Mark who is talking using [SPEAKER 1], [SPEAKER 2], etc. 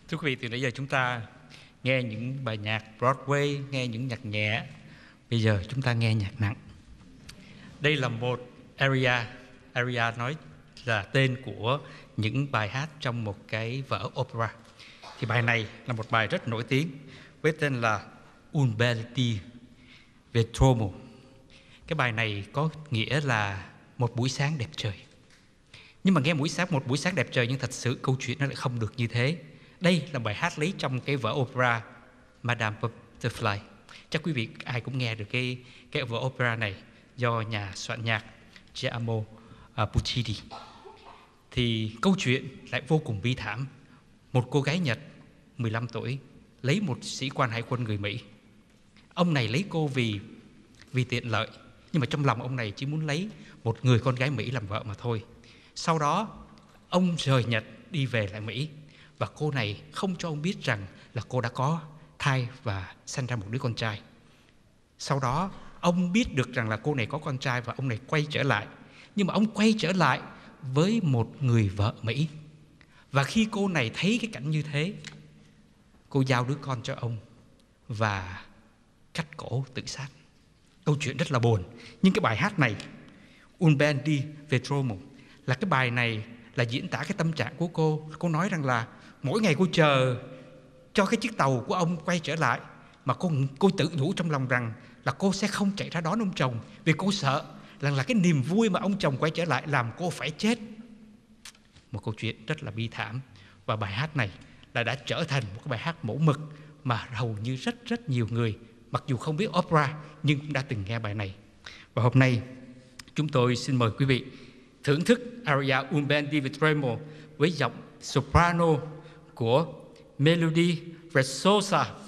[SPEAKER 1] Thưa quý vị, từ nãy giờ chúng ta nghe những bài nhạc Broadway, nghe những nhạc nhẹ. Bây giờ chúng ta nghe nhạc nặng. Đây là một aria. Aria nói là tên của những bài hát trong một cái vở opera. Thì bài này là một bài rất nổi tiếng với tên là Un bel di Vetromo. Cái bài này có nghĩa là một buổi sáng đẹp trời. Nhưng mà nghe một buổi sáng đẹp trời, nhưng thật sự câu chuyện nó lại không được như thế. Đây là bài hát lấy trong cái vở opera Madame Butterfly. Chắc quý vị ai cũng nghe được cái vở opera này do nhà soạn nhạc Giacomo Puccini. Thì câu chuyện lại vô cùng bi thảm. Một cô gái Nhật 15 tuổi lấy một sĩ quan hải quân người Mỹ. Ông này lấy cô vì tiện lợi, nhưng mà trong lòng ông này chỉ muốn lấy một người con gái Mỹ làm vợ mà thôi. Sau đó ông rời Nhật đi về lại Mỹ, và cô này không cho ông biết rằng là cô đã có thai và sinh ra một đứa con trai. Sau đó ông biết được rằng là cô này có con trai, và ông này quay trở lại. Nhưng mà ông quay trở lại với một người vợ Mỹ. Và khi cô này thấy cái cảnh như thế, cô giao đứa con cho ông và cắt cổ tự sát. Câu chuyện rất là buồn. Nhưng cái bài hát này, Un bel di Vetromo, là cái bài này là diễn tả cái tâm trạng của cô. Cô nói rằng là mỗi ngày cô chờ cho cái chiếc tàu của ông quay trở lại, mà cô tự nhủ trong lòng rằng là cô sẽ không chạy ra đón ông chồng, vì cô sợ rằng là cái niềm vui mà ông chồng quay trở lại làm cô phải chết. Một câu chuyện rất là bi thảm. Và bài hát này là đã trở thành một cái bài hát mẫu mực mà hầu như rất nhiều người, mặc dù không biết opera nhưng cũng đã từng nghe bài này. Và hôm nay chúng tôi xin mời quý vị thưởng thức aria Un bel di Vetromo với giọng soprano của Melody Versosa.